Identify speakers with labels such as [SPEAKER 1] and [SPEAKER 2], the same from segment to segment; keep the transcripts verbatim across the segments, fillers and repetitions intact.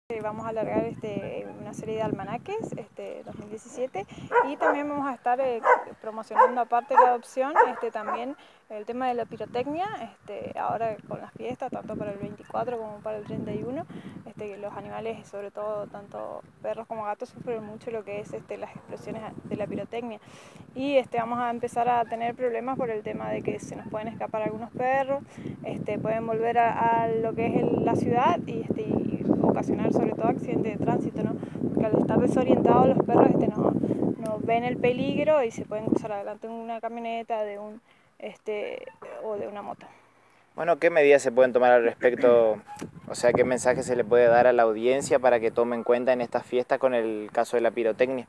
[SPEAKER 1] Vamos a alargar este, una serie de almanaques este, dos mil diecisiete y también vamos a estar eh, promocionando, aparte de la adopción, este, también el tema de la pirotecnia, este, ahora con las fiestas, tanto para el veinticuatro como para el treinta y uno, este, los animales, sobre todo tanto perros como gatos, sufren mucho lo que es este, las explosiones de la pirotecnia. Y este, vamos a empezar a tener problemas por el tema de que se nos pueden escapar algunos perros, este, pueden volver a, a lo que es el, la ciudad y, este, y ocasionar sobre todo accidentes de tránsito, ¿no? Porque al estar desorientados los perros este, no, no ven el peligro y se pueden cruzar adelante de una camioneta de un, este, o de una moto.
[SPEAKER 2] Bueno, ¿qué medidas se pueden tomar al respecto? O sea, ¿qué mensaje se le puede dar a la audiencia para que tome en cuenta en estas fiestas con el caso de la pirotecnia?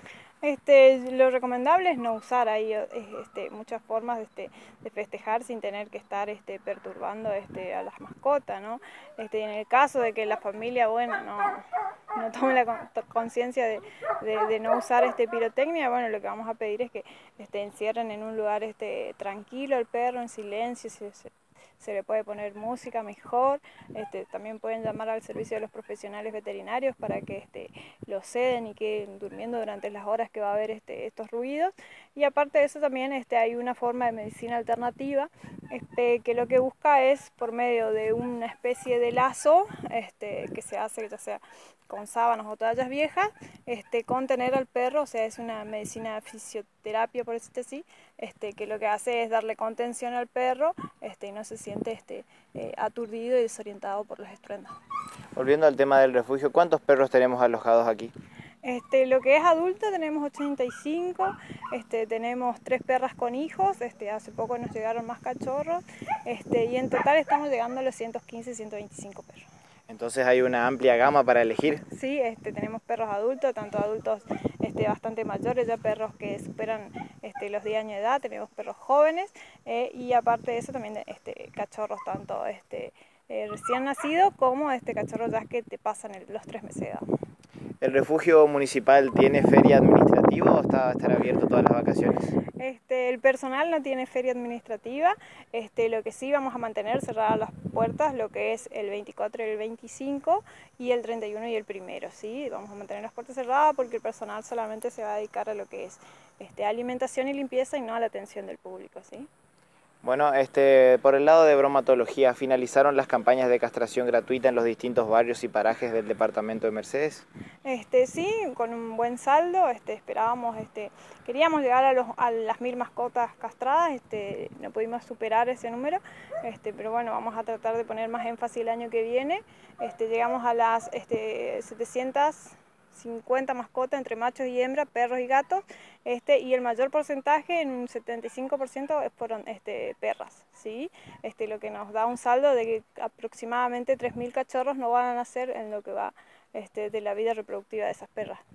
[SPEAKER 1] Este, lo recomendable es no usar ahí este, muchas formas este, de festejar sin tener que estar este, perturbando este, a las mascotas, ¿no? Este, en el caso de que la familia, bueno, no, no tome la conciencia de, de, de no usar este, pirotecnia, bueno, lo que vamos a pedir es que este, encierren en un lugar este, tranquilo el perro, en silencio, se, se, se le puede poner música mejor, este, también pueden llamar al servicio de los profesionales veterinarios para que este, lo ceden y queden durmiendo durante las horas que va a haber este, estos ruidos. Y aparte de eso también este, hay una forma de medicina alternativa este, que lo que busca es por medio de una especie de lazo este, que se hace ya sea con sábanas o toallas viejas, este, contener al perro, o sea, es una medicina fisioterapia, por decirte así, este, que lo que hace es darle contención al perro este, y no se siente este, eh, aturdido y desorientado por los estruendos.
[SPEAKER 2] Volviendo al tema del refugio, ¿cuántos perros tenemos alojados aquí?
[SPEAKER 1] Este, lo que es adulto tenemos ochenta y cinco, este, tenemos tres perras con hijos, este, hace poco nos llegaron más cachorros este, y en total estamos llegando a los ciento quince, ciento veinticinco perros.
[SPEAKER 2] Entonces hay una amplia gama para elegir.
[SPEAKER 1] Sí, este, tenemos perros adultos, tanto adultos este, bastante mayores, ya perros que superan este, los diez años de edad, tenemos perros jóvenes eh, y aparte de eso también este, cachorros tanto este, eh, recién nacidos como este, cachorros ya que te pasan el, los tres meses de edad.
[SPEAKER 2] ¿El refugio municipal tiene feria administrativa o está, estará abierto todas las vacaciones?
[SPEAKER 1] Este, el personal no tiene feria administrativa, este, lo que sí vamos a mantener cerradas las puertas, lo que es el veinticuatro y el veinticinco y el treinta y uno y el primero, ¿sí? Vamos a mantener las puertas cerradas porque el personal solamente se va a dedicar a lo que es este, alimentación y limpieza y no a la atención del público, ¿sí?
[SPEAKER 2] Bueno, este, por el lado de bromatología, ¿finalizaron las campañas de castración gratuita en los distintos barrios y parajes del departamento de Mercedes?
[SPEAKER 1] Este, sí, con un buen saldo, este, esperábamos, este, queríamos llegar a, los, a las mil mascotas castradas, este, no pudimos superar ese número, este, pero bueno, vamos a tratar de poner más énfasis el año que viene, este, llegamos a las este, setecientas cincuenta mascotas entre machos y hembras, perros y gatos, este, y el mayor porcentaje, en un setenta y cinco por ciento, fueron este, perras, ¿sí? Este, lo que nos da un saldo de que aproximadamente tres mil cachorros no van a nacer en lo que va este, de la vida reproductiva de esas perras.